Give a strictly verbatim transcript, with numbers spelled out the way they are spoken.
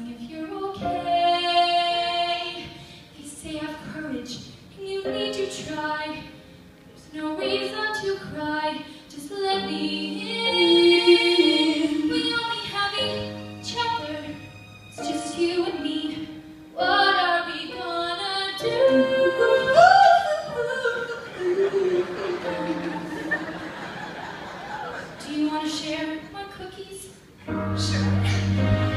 asking if you're okay. They say have courage and you need to try. There's no reason to cry, just let me in. We only have each other, it's just you and me. What are we gonna do? Do you want to share my cookies? Sure.